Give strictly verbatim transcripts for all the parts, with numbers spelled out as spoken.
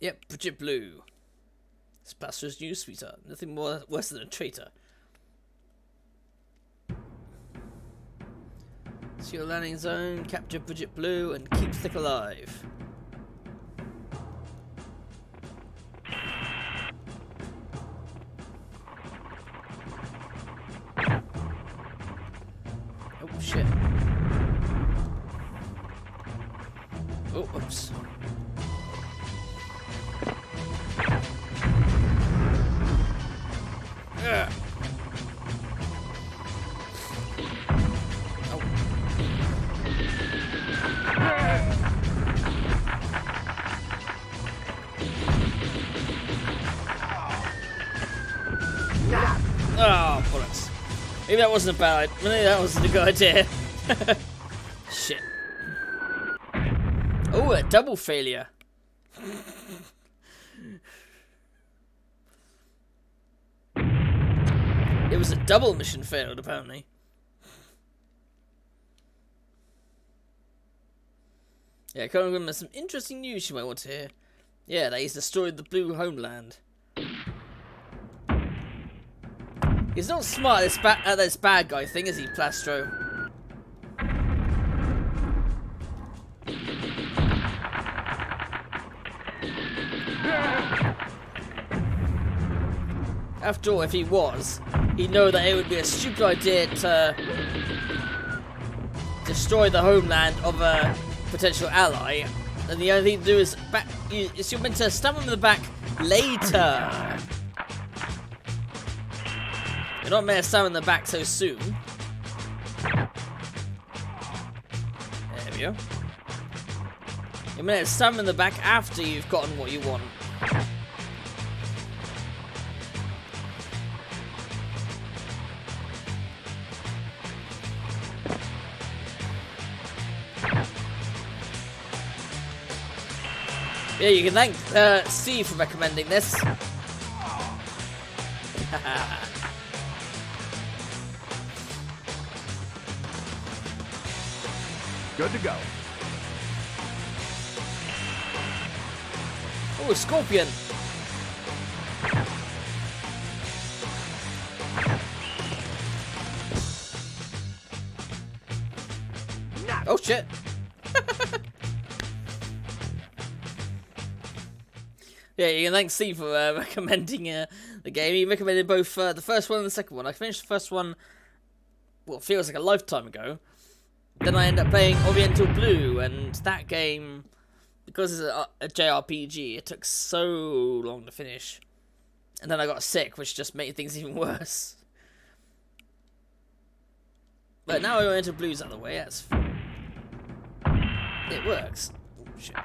Yep, Brigitte Blue. It's Pastor's new sweetheart. Nothing more worse than a traitor. See your landing zone, capture Brigitte Blue, and keep Stick alive. Oh shit. Oh, oops. Ugh. Oh. Oh, bollocks. Maybe that wasn't a bad idea. Maybe that wasn't a good idea. Shit. Oh, a double failure. It was a double mission failed, apparently. Yeah, can't remember some interesting news you might want to hear. Yeah, that he's destroyed the blue homeland. He's not smart at this, ba at this bad guy thing, is he, Plastro? After all, if he was, he'd know that it would be a stupid idea to destroy the homeland of a potential ally, and the only thing to do is back. You, is you're meant to stab him in the back later. You're not meant to stab him in the back so soon. There we go. You're meant to stab him in the back after you've gotten what you want. Yeah, you can thank uh, Steve for recommending this. Good to go. Oh, Scorpion. Oh shit. Yeah, you can thank Steve for uh, recommending uh, the game. He recommended both uh, the first one and the second one. I finished the first one, well, it feels like a lifetime ago. Then I ended up playing Oriental Blue, and that game, because it's a, a J R P G, it took so long to finish. And then I got sick, which just made things even worse. But now Oriental Blue's out of the way, that's... It works. Oh, shit.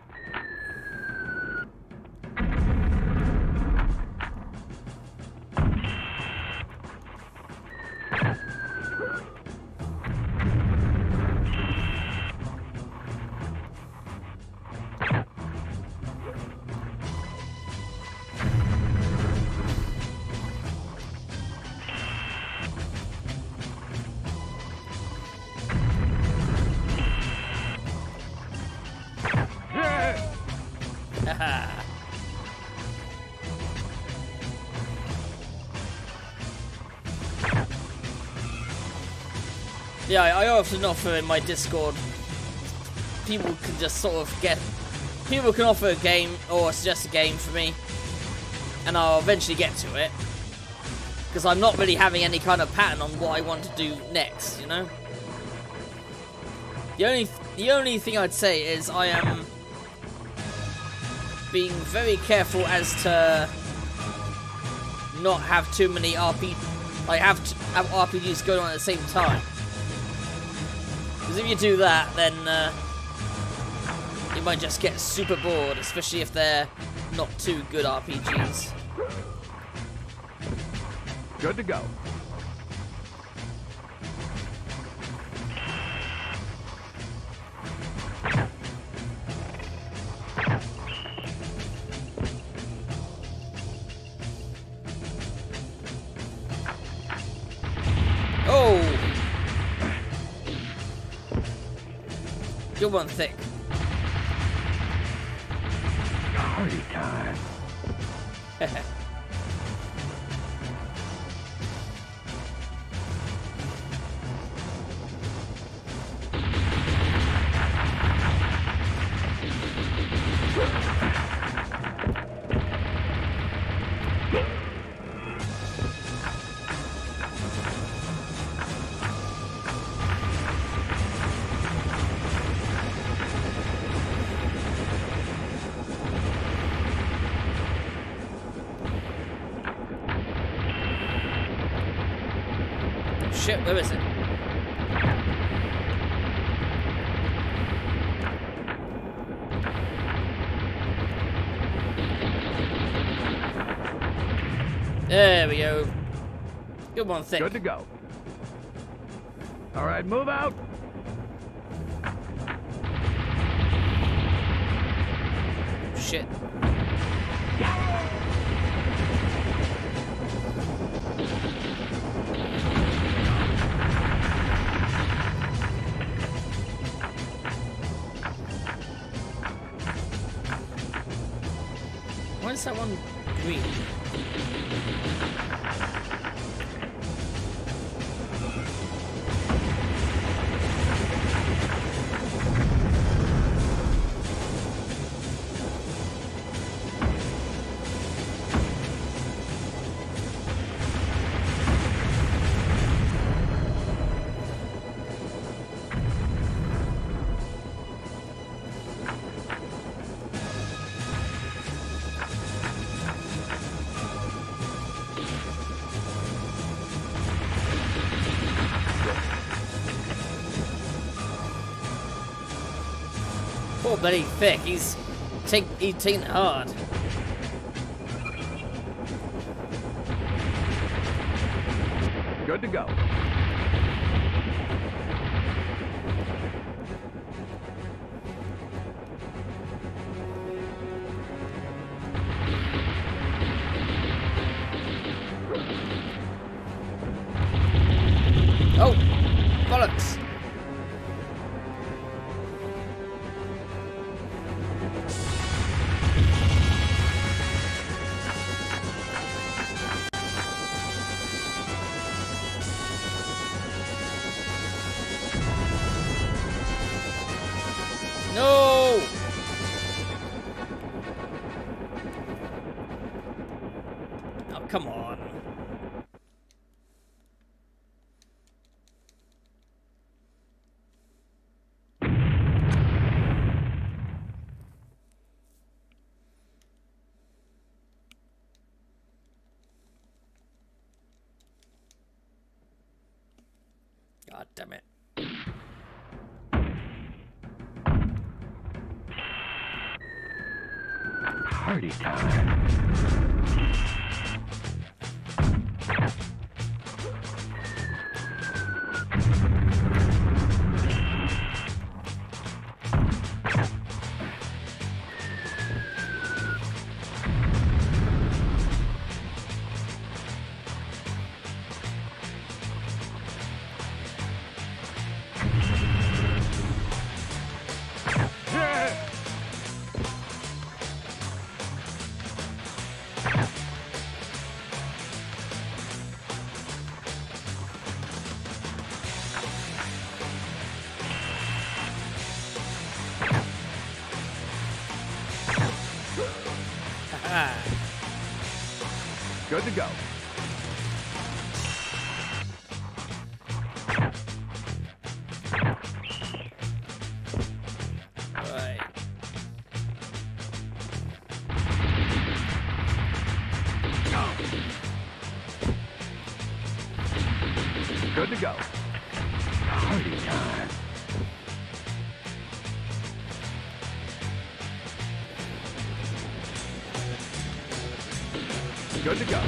Yeah, I often offer in my Discord, people can just sort of get, people can offer a game or suggest a game for me, and I'll eventually get to it, because I'm not really having any kind of pattern on what I want to do next, you know? The only, the only thing I'd say is I am being very careful as to not have too many R P, like have, to, have R P Gs going on at the same time. Because if you do that, then uh, you might just get super bored, especially if they're not too good R P Gs. Good to go. Oh! You're one thick. Party time. Shit, where is it? There we go. Good one, thick. Good to go. All right, move out. Shit. Why is that one green? Poor bloody thick. He's take he's taking it hard. Good to go. Oh, bollocks. No! Oh, come on. God damn it. Party time. Good to go. Right. Good to go. Party time. Good to go.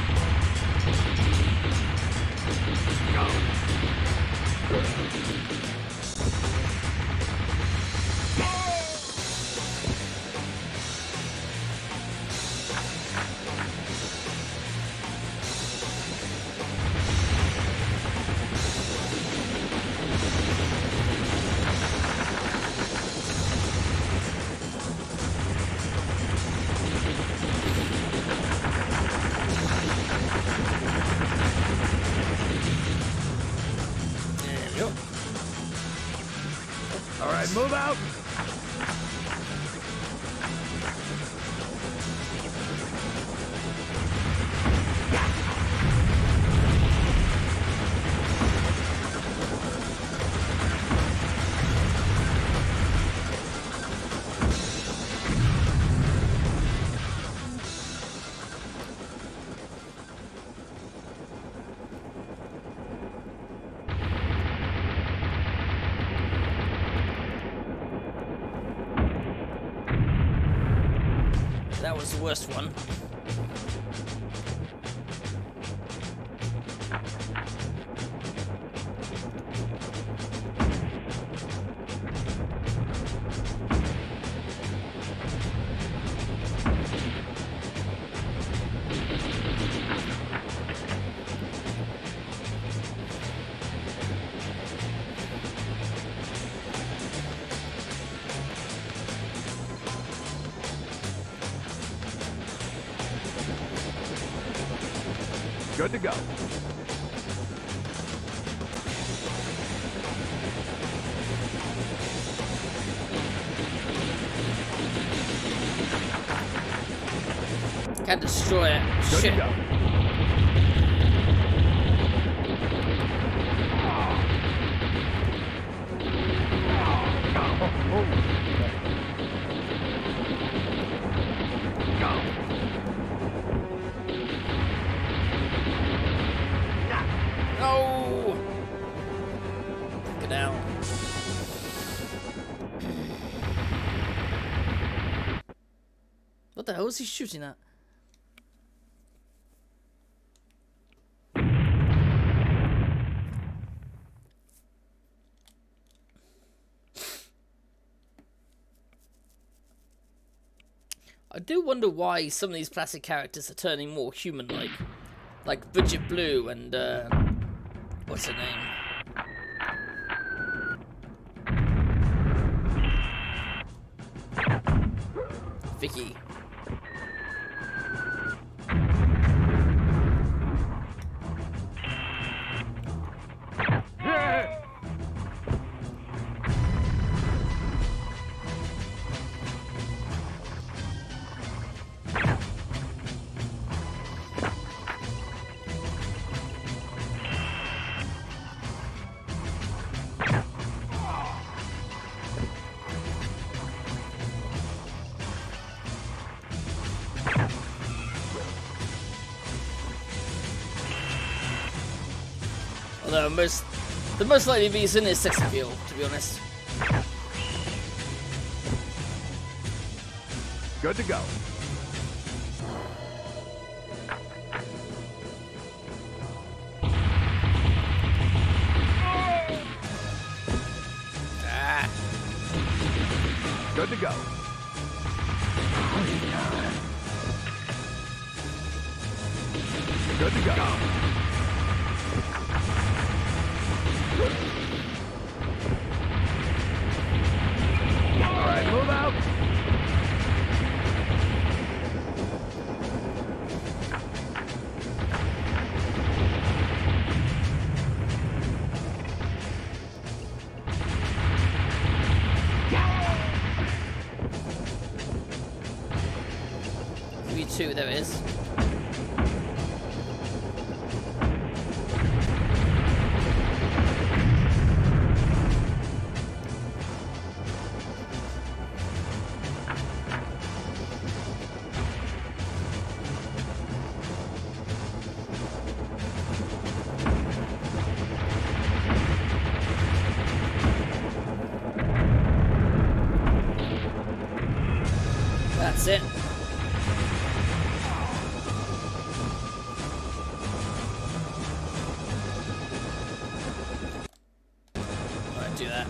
Go. That was the worst one. Good to go. Can't destroy it. Good Shit. to go. No! Get down. What the hell is he shooting at? I do wonder why some of these plastic characters are turning more human-like. Like Brigitte Blue and, uh, what's her name? Vicky. Although most, the most likely reason is sex appeal, to be honest. Good to go. Ah. Good to go. Good to go. All right, move out. three two, there it is. That's it. Alright, do that.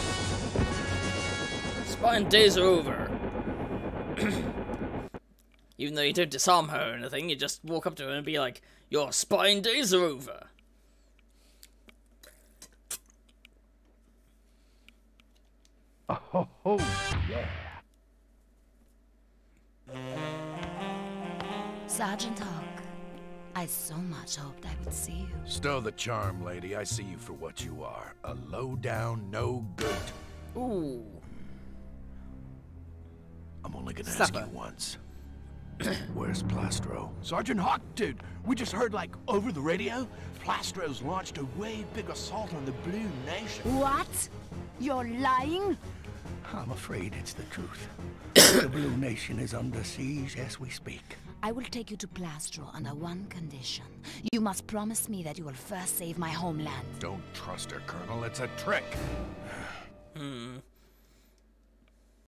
Spine days are over. Even though you don't disarm her or anything, you just walk up to her and be like, "Your spying days are over." Oh, oh yeah. Sergeant Hawk, I so much hoped I would see you. Stow the charm, lady. I see you for what you are. A low-down, no good. Ooh. I'm only gonna Slap ask her. you once. Where's Plastro? Sergeant Hawk, dude, we just heard, like, over the radio, Plastro's launched a way big assault on the Blue Nation. What? You're lying? I'm afraid it's the truth. The Blue Nation is under siege as we speak. I will take you to Plastro under one condition. You must promise me that you will first save my homeland. Don't trust her, Colonel. It's a trick. Hmm.